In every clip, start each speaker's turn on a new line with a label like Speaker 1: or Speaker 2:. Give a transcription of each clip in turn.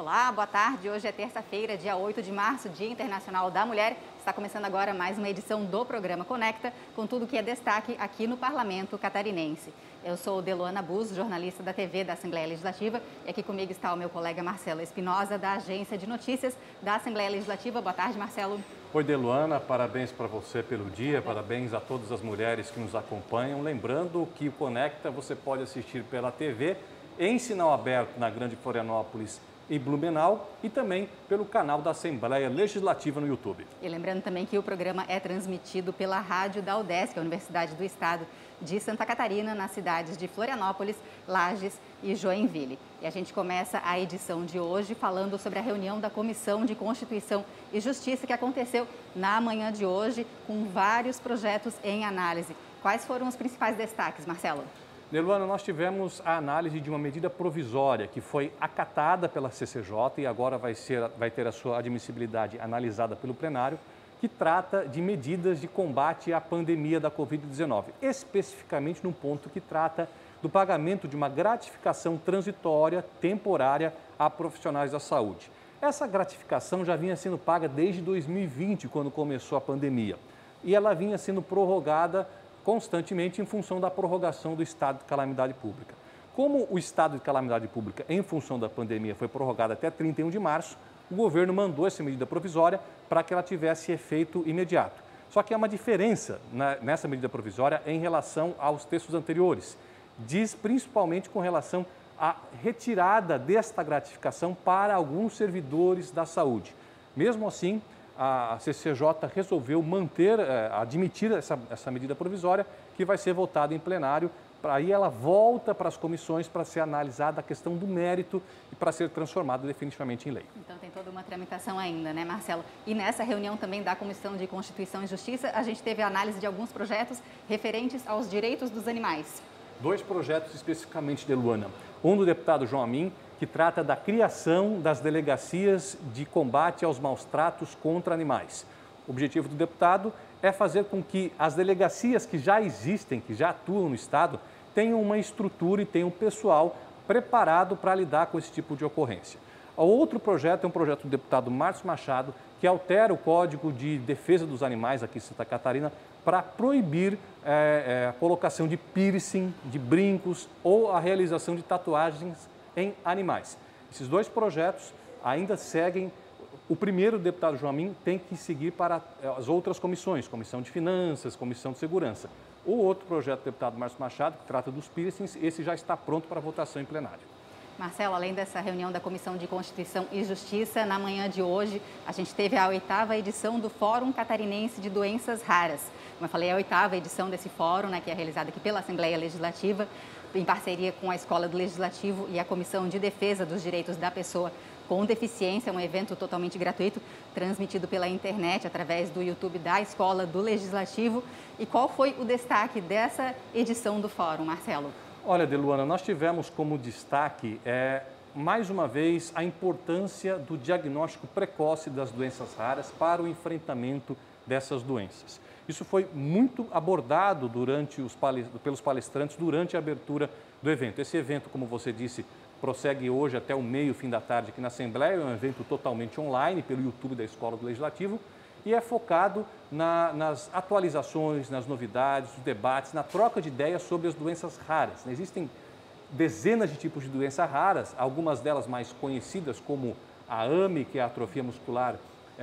Speaker 1: Olá, boa tarde. Hoje é terça-feira, dia 8 de março, Dia Internacional da Mulher. Está começando agora mais uma edição do programa Conecta, com tudo que é destaque aqui no Parlamento Catarinense. Eu sou Deluana Bus, jornalista da TV da Assembleia Legislativa, e aqui comigo está o meu colega Marcelo Espinosa, da Agência de Notícias da Assembleia Legislativa. Boa tarde, Marcelo.
Speaker 2: Oi, Deluana, parabéns para você pelo dia, parabéns a todas as mulheres que nos acompanham. Lembrando que o Conecta você pode assistir pela TV, em sinal aberto na Grande Florianópolis e Blumenau, e também pelo canal da Assembleia Legislativa no YouTube.
Speaker 1: E lembrando também que o programa é transmitido pela rádio da UDESC, a Universidade do Estado de Santa Catarina, nas cidades de Florianópolis, Lages e Joinville. E a gente começa a edição de hoje falando sobre a reunião da Comissão de Constituição e Justiça que aconteceu na manhã de hoje, com vários projetos em análise. Quais foram os principais destaques, Marcelo?
Speaker 2: Deluana, nós tivemos a análise de uma medida provisória que foi acatada pela CCJ e agora vai ter a sua admissibilidade analisada pelo plenário, que trata de medidas de combate à pandemia da Covid-19, especificamente num ponto que trata do pagamento de uma gratificação transitória, temporária, a profissionais da saúde. Essa gratificação já vinha sendo paga desde 2020, quando começou a pandemia, e ela vinha sendo prorrogada constantemente em função da prorrogação do estado de calamidade pública. Como o estado de calamidade pública, em função da pandemia, foi prorrogado até 31 de março, o governo mandou essa medida provisória para que ela tivesse efeito imediato. Só que há uma diferença nessa medida provisória em relação aos textos anteriores. Diz principalmente com relação à retirada desta gratificação para alguns servidores da saúde. Mesmo assim, a CCJ resolveu admitir essa medida provisória, que vai ser votada em plenário. Aí ela volta para as comissões para ser analisada a questão do mérito e para ser transformada definitivamente em lei.
Speaker 1: Então tem toda uma tramitação ainda, né, Marcelo? E nessa reunião também da Comissão de Constituição e Justiça, a gente teve a análise de alguns projetos referentes aos direitos dos animais. 2
Speaker 2: projetos especificamente, de Luana. Um do deputado João Amin, que trata da criação das delegacias de combate aos maus-tratos contra animais. O objetivo do deputado é fazer com que as delegacias que já existem, que já atuam no Estado, tenham uma estrutura e tenham pessoal preparado para lidar com esse tipo de ocorrência. O outro projeto é um projeto do deputado Márcio Machado, que altera o Código de Defesa dos Animais aqui em Santa Catarina para proibir a colocação de piercing, de brincos ou a realização de tatuagens em animais. Esses 2 projetos ainda seguem. O primeiro, o deputado João Amin, tem que seguir para as outras comissões, Comissão de Finanças, Comissão de Segurança. O outro projeto do deputado Márcio Machado, que trata dos piercings, esse já está pronto para votação em plenário.
Speaker 1: Marcelo, além dessa reunião da Comissão de Constituição e Justiça, na manhã de hoje, a gente teve a 8ª edição do Fórum Catarinense de Doenças Raras. Como eu falei, é a 8ª edição desse fórum, né, que é realizada aqui pela Assembleia Legislativa, em parceria com a Escola do Legislativo e a Comissão de Defesa dos Direitos da Pessoa com Deficiência, um evento totalmente gratuito, transmitido pela internet, através do YouTube da Escola do Legislativo. E qual foi o destaque dessa edição do Fórum, Marcelo?
Speaker 2: Olha, Deluana, nós tivemos como destaque, mais uma vez, a importância do diagnóstico precoce das doenças raras para o enfrentamento dessas doenças. Isso foi muito abordado pelos palestrantes durante a abertura do evento. Esse evento, como você disse, prossegue hoje até o fim da tarde aqui na Assembleia, é um evento totalmente online pelo YouTube da Escola do Legislativo e é focado nas atualizações, nas novidades, nos debates, na troca de ideias sobre as doenças raras. Existem dezenas de tipos de doenças raras, algumas delas mais conhecidas como a AME, que é a atrofia muscular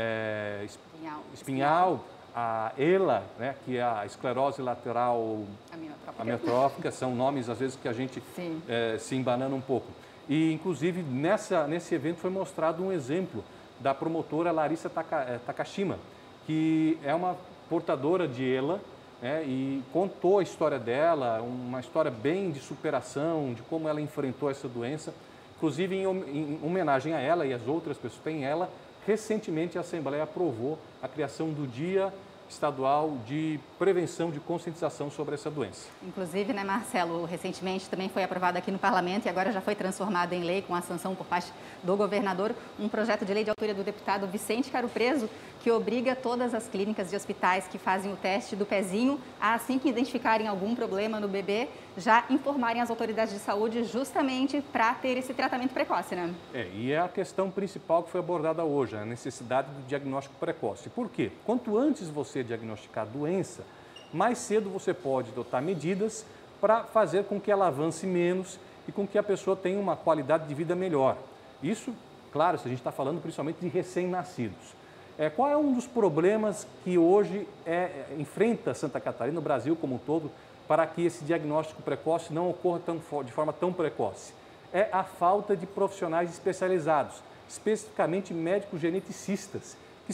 Speaker 2: espinhal, a ELA, né, que é a esclerose lateral amiotrófica, são nomes às vezes que a gente se embanana um pouco. E inclusive nesse evento foi mostrado um exemplo da promotora Larissa Takashima, que é uma portadora de ELA, né, e contou a história dela, uma história bem de superação, de como ela enfrentou essa doença. Inclusive, em homenagem a ela e as outras pessoas que têm ela, recentemente a Assembleia aprovou a criação do Dia estadual de prevenção, de conscientização sobre essa doença.
Speaker 1: Inclusive, né, Marcelo, recentemente também foi aprovado aqui no Parlamento e agora já foi transformado em lei com a sanção por parte do governador, um projeto de lei de autoria do deputado Vicente Caro Preso, que obriga todas as clínicas e hospitais que fazem o teste do pezinho a, assim que identificarem algum problema no bebê, já informarem as autoridades de saúde justamente para ter esse tratamento precoce, né?
Speaker 2: E é a questão principal que foi abordada hoje, a necessidade do diagnóstico precoce. Por quê? Quanto antes você diagnosticar a doença, mais cedo você pode adotar medidas para fazer com que ela avance menos e com que a pessoa tenha uma qualidade de vida melhor. Isso, claro, se a gente está falando principalmente de recém-nascidos. Qual é um dos problemas que hoje enfrenta Santa Catarina, o Brasil como um todo, para que esse diagnóstico precoce não ocorra de forma tão precoce? É a falta de profissionais especializados, especificamente médicos geneticistas, que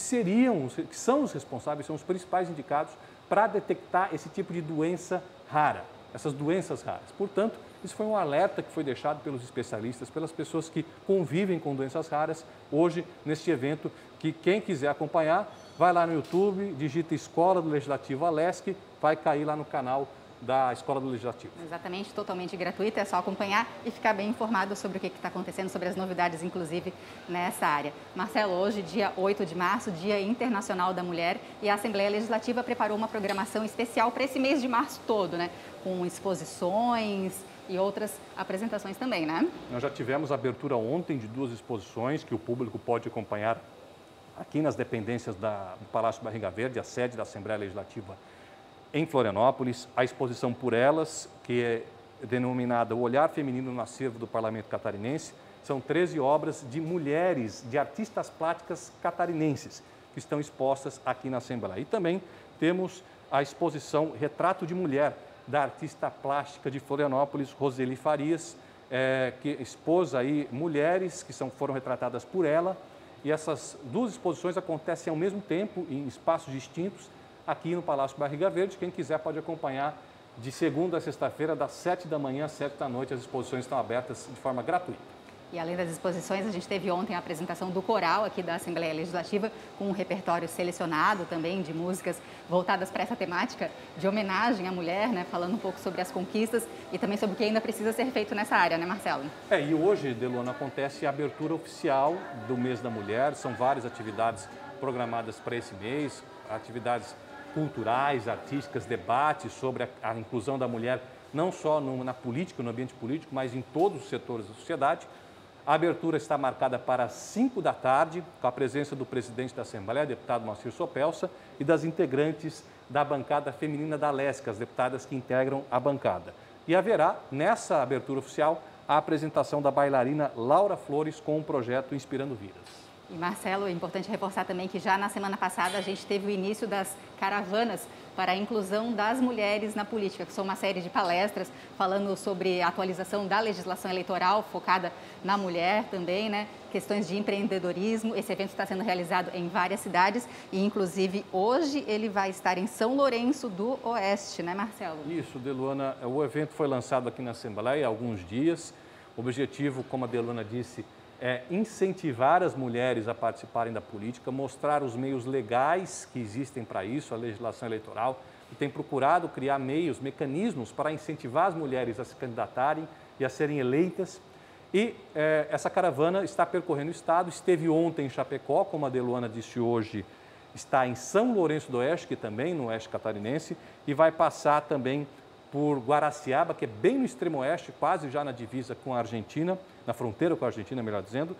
Speaker 2: são os responsáveis, são os principais indicados para detectar esse tipo de doença rara, essas doenças raras. Portanto, isso foi um alerta que foi deixado pelos especialistas, pelas pessoas que convivem com doenças raras, hoje, neste evento, que quem quiser acompanhar, vai lá no YouTube, digita Escola do Legislativo Alesc, vai cair lá no canal da Escola do Legislativo.
Speaker 1: Exatamente, totalmente gratuito, é só acompanhar e ficar bem informado sobre o que está acontecendo, sobre as novidades, inclusive, nessa área. Marcelo, hoje, dia 8 de março, Dia Internacional da Mulher, e a Assembleia Legislativa preparou uma programação especial para esse mês de março todo, né? Com exposições e outras apresentações também, né?
Speaker 2: Nós já tivemos a abertura ontem de 2 exposições que o público pode acompanhar aqui nas dependências do Palácio Barriga Verde, a sede da Assembleia Legislativa em Florianópolis, a exposição Por Elas, que é denominada O Olhar Feminino no Acervo do Parlamento Catarinense. São 13 obras de mulheres, de artistas plásticas catarinenses, que estão expostas aqui na Assembleia. E também temos a exposição Retrato de Mulher, da artista plástica de Florianópolis, Roseli Farias, que expôs aí mulheres que foram retratadas por ela. E essas 2 exposições acontecem ao mesmo tempo, em espaços distintos, aqui no Palácio Barriga Verde. Quem quiser pode acompanhar de segunda a sexta-feira, das 7 da manhã às 7 da noite. As exposições estão abertas de forma gratuita.
Speaker 1: E além das exposições, a gente teve ontem a apresentação do coral aqui da Assembleia Legislativa, com um repertório selecionado também de músicas voltadas para essa temática de homenagem à mulher, né? Falando um pouco sobre as conquistas e também sobre o que ainda precisa ser feito nessa área, né, Marcelo?
Speaker 2: E hoje, Delona, acontece a abertura oficial do Mês da Mulher. São várias atividades programadas para esse mês, atividades culturais, artísticas, debates sobre a inclusão da mulher, não só na política, no ambiente político, mas em todos os setores da sociedade. A abertura está marcada para as 5 da tarde, com a presença do presidente da Assembleia, deputado Moacir Sopelsa, e das integrantes da bancada feminina da Alesc, as deputadas que integram a bancada. E haverá, nessa abertura oficial, a apresentação da bailarina Laura Flores com o projeto Inspirando Vidas.
Speaker 1: E, Marcelo, é importante reforçar também que já na semana passada a gente teve o início das caravanas para a inclusão das mulheres na política, que são uma série de palestras falando sobre a atualização da legislação eleitoral focada na mulher também, né? Questões de empreendedorismo. Esse evento está sendo realizado em várias cidades e, inclusive, hoje ele vai estar em São Lourenço do Oeste, né, Marcelo?
Speaker 2: Isso, Deluana. O evento foi lançado aqui na Assembleia há alguns dias. O objetivo, como a Deluana disse, é incentivar as mulheres a participarem da política, mostrar os meios legais que existem para isso, a legislação eleitoral, e tem procurado criar mecanismos para incentivar as mulheres a se candidatarem e a serem eleitas. E essa caravana está percorrendo o estado, esteve ontem em Chapecó, como a Deluana disse hoje, está em São Lourenço do Oeste, que também no Oeste Catarinense, e vai passar também por Guaraciaba, que é bem no extremo oeste, quase já na divisa com a Argentina, na fronteira com a Argentina, melhor dizendo,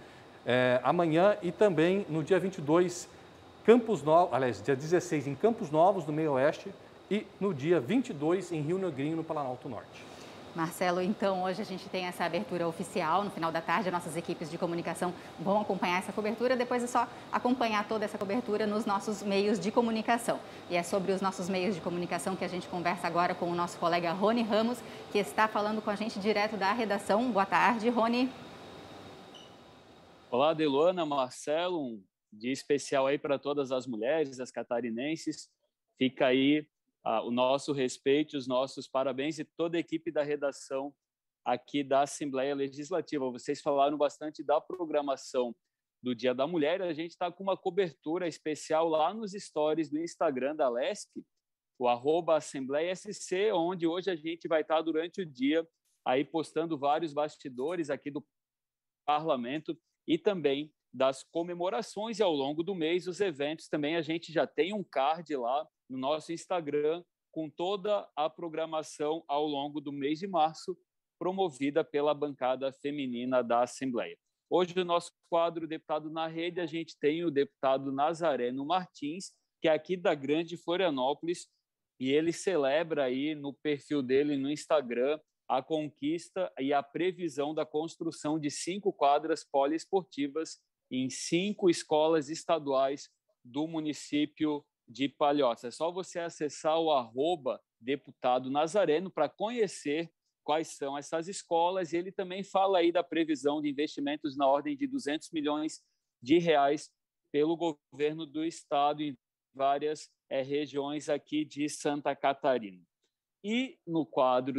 Speaker 2: amanhã e também no dia 22, dia 16 em Campos Novos, no meio oeste, e no dia 22 em Rio Negrinho, no Planalto Norte.
Speaker 1: Marcelo, então hoje a gente tem essa abertura oficial, no final da tarde nossas equipes de comunicação vão acompanhar essa cobertura, depois é só acompanhar toda essa cobertura nos nossos meios de comunicação. E é sobre os nossos meios de comunicação que a gente conversa agora com o nosso colega Rony Ramos, que está falando com a gente direto da redação. Boa tarde, Rony.
Speaker 3: Olá, Deluana, Marcelo, um dia especial aí para todas as mulheres, as catarinenses. Fica aí o nosso respeito, os nossos parabéns e toda a equipe da redação aqui da Assembleia Legislativa. Vocês falaram bastante da programação do Dia da Mulher, a gente está com uma cobertura especial lá nos stories do Instagram da Alesc, o @AssembleiaSC, onde hoje a gente vai estar durante o dia aí postando vários bastidores aqui do parlamento e também das comemorações, e ao longo do mês os eventos também. A gente já tem um card lá no nosso Instagram com toda a programação ao longo do mês de março, promovida pela bancada feminina da Assembleia. Hoje, no nosso quadro Deputado na Rede, a gente tem o deputado Nazareno Martins, que é aqui da Grande Florianópolis, e ele celebra aí no perfil dele no Instagram a conquista e a previsão da construção de 5 quadras poliesportivas em 5 escolas estaduais do município de Palhoça. É só você acessar o @deputado Nazareno para conhecer quais são essas escolas. E ele também fala aí da previsão de investimentos na ordem de 200 milhões de reais pelo governo do estado em várias regiões aqui de Santa Catarina. E no quadro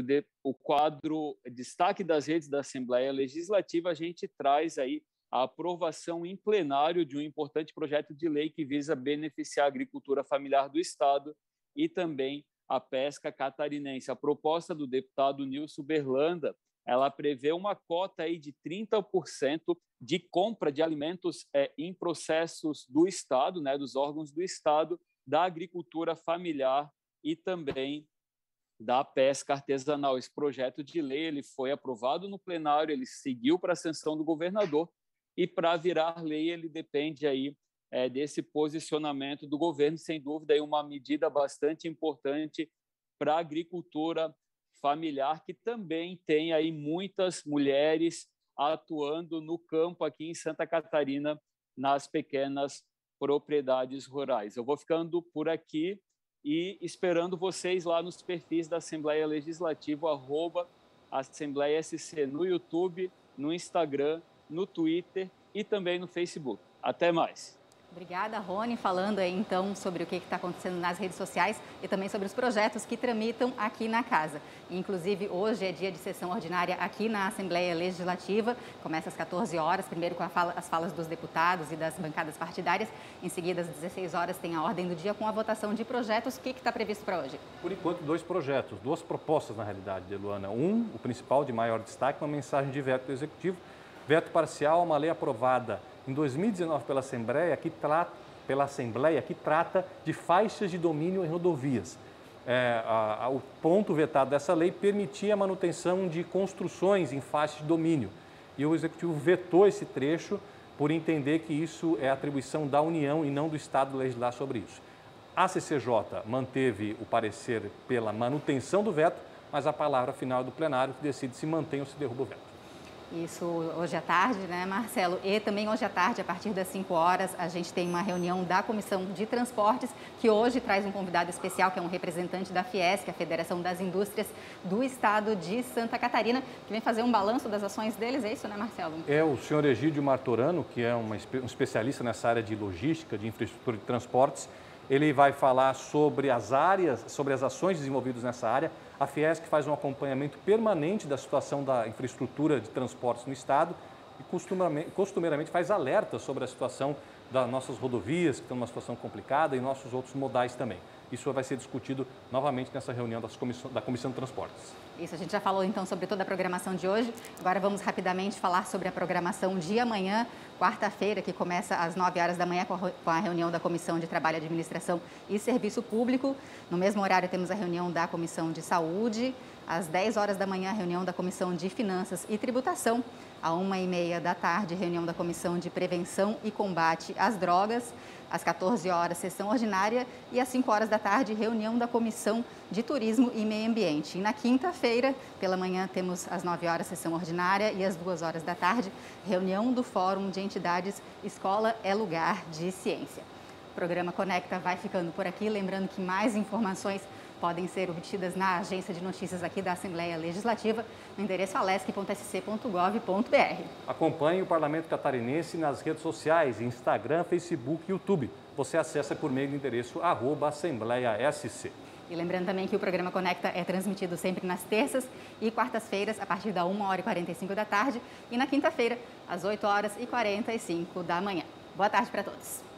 Speaker 3: Destaque das Redes da Assembleia Legislativa, a gente traz aí a aprovação em plenário de um importante projeto de lei que visa beneficiar a agricultura familiar do estado e também a pesca catarinense. A proposta do deputado Nilson Berlanda, ela prevê uma cota aí de 30% de compra de alimentos em processos do estado, né, dos órgãos do estado, da agricultura familiar e também da pesca artesanal. Esse projeto de lei ele foi aprovado no plenário, ele seguiu para a sanção do governador, e para virar lei ele depende aí desse posicionamento do governo. Sem dúvida, aí uma medida bastante importante para a agricultura familiar, que também tem aí muitas mulheres atuando no campo aqui em Santa Catarina, nas pequenas propriedades rurais. Eu vou ficando por aqui e esperando vocês lá nos perfis da Assembleia Legislativa, @AssembleiaSC, no YouTube, no Instagram, no Twitter e também no Facebook. Até mais.
Speaker 1: Obrigada, Rony, falando aí então sobre o que está acontecendo nas redes sociais e também sobre os projetos que tramitam aqui na casa. Inclusive, hoje é dia de sessão ordinária aqui na Assembleia Legislativa, começa às 14 horas, primeiro com as falas dos deputados e das bancadas partidárias, em seguida às 16 horas tem a ordem do dia com a votação de projetos. O que está previsto para hoje?
Speaker 2: Por enquanto, 2 projetos, 2 propostas na realidade, Luana. O principal de maior destaque, uma mensagem de veto do Executivo, veto parcial a uma lei aprovada em 2019 pela Assembleia, que trata de faixas de domínio em rodovias. O ponto vetado dessa lei permitia a manutenção de construções em faixas de domínio. E o Executivo vetou esse trecho por entender que isso é atribuição da União e não do Estado legislar sobre isso. A CCJ manteve o parecer pela manutenção do veto, mas a palavra final é do plenário, que decide se mantém ou se derruba o veto.
Speaker 1: Isso hoje à tarde, né, Marcelo? E também hoje à tarde, a partir das 5 horas, a gente tem uma reunião da Comissão de Transportes, que hoje traz um convidado especial, que é um representante da Fiesc, a Federação das Indústrias do Estado de Santa Catarina, que vem fazer um balanço das ações deles, é isso, né, Marcelo?
Speaker 2: É o senhor Egídio Martorano, que é um especialista nessa área de logística, de infraestrutura de transportes. Ele vai falar sobre as ações desenvolvidas nessa área. A Fiesc faz um acompanhamento permanente da situação da infraestrutura de transportes no estado e costumeiramente faz alertas sobre a situação das nossas rodovias, que estão numa situação complicada, e nossos outros modais também. Isso vai ser discutido novamente nessa reunião da Comissão de Transportes.
Speaker 1: Isso, a gente já falou então sobre toda a programação de hoje. Agora vamos rapidamente falar sobre a programação de amanhã, quarta-feira, que começa às 9 horas da manhã com a reunião da Comissão de Trabalho, Administração e Serviço Público. No mesmo horário temos a reunião da Comissão de Saúde. Às 10 horas da manhã, a reunião da Comissão de Finanças e Tributação. À 1h30 da tarde, reunião da Comissão de Prevenção e Combate às Drogas. Às 14 horas, sessão ordinária. E às 5 horas da tarde, reunião da Comissão de Turismo e Meio Ambiente. E na quinta-feira, pela manhã, temos às 9 horas, sessão ordinária. E às 2 horas da tarde, reunião do Fórum de Entidades Escola é Lugar de Ciência. O programa Conecta vai ficando por aqui. Lembrando que mais informações podem ser obtidas na agência de notícias aqui da Assembleia Legislativa, no endereço alesc.sc.gov.br.
Speaker 2: Acompanhe o Parlamento Catarinense nas redes sociais, Instagram, Facebook e YouTube. Você acessa por meio do endereço @AssembleiaSC.
Speaker 1: E lembrando também que o programa Conecta é transmitido sempre nas terças e quartas-feiras, a partir da 1h45 da tarde. E na quinta-feira, às 8h45 da manhã. Boa tarde para todos.